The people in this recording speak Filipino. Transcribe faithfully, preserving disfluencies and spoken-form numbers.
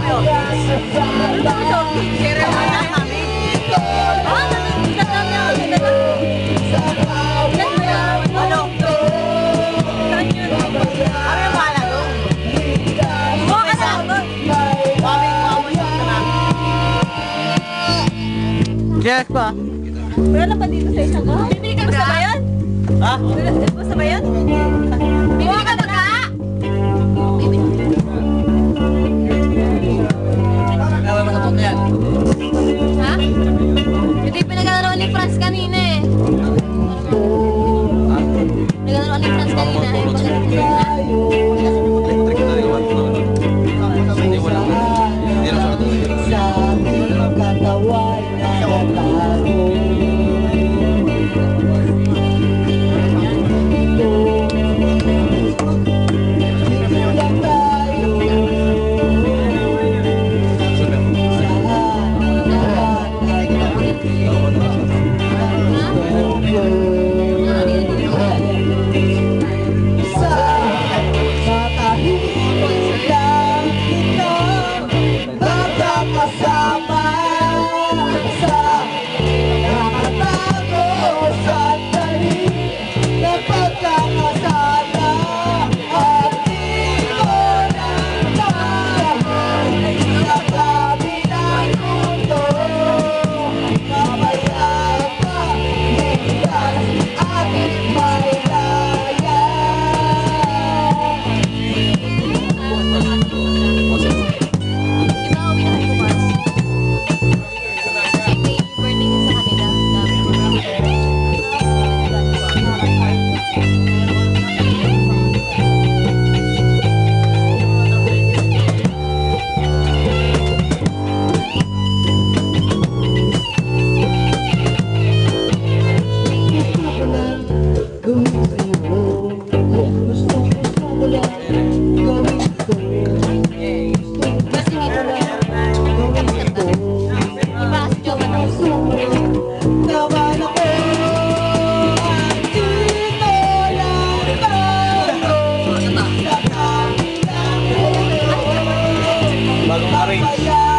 Yes pa. Wala na pa dito sa isang ko? Bibili ka sa bayan? Ha? Bibili ka sa bayan? Bibili ka na ka? Ha? Ito yung pinagalaroan ni Franz kanina eh. Pinagalaroan ni Franz kanina eh. Bagong arrange.